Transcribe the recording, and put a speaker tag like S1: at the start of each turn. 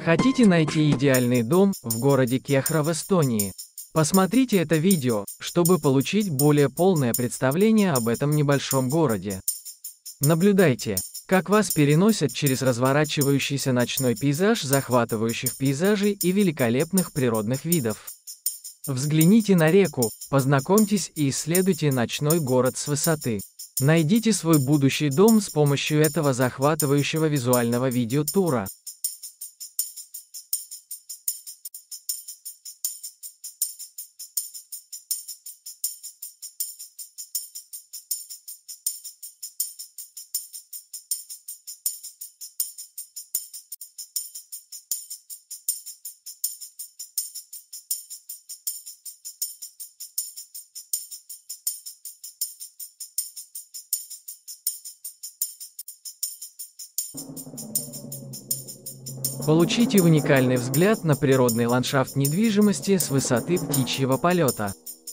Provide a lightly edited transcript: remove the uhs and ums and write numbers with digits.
S1: Хотите найти идеальный дом в городе Кехра в Эстонии? Посмотрите это видео, чтобы получить более полное представление об этом небольшом городе. Наблюдайте, как вас переносят через разворачивающийся ночной пейзаж захватывающих пейзажей и великолепных природных видов. Взгляните на реку, познакомьтесь и исследуйте ночной город с высоты. Найдите свой будущий дом с помощью этого захватывающего визуального видеотура. Получите уникальный взгляд на природный ландшафт недвижимости с высоты птичьего полета.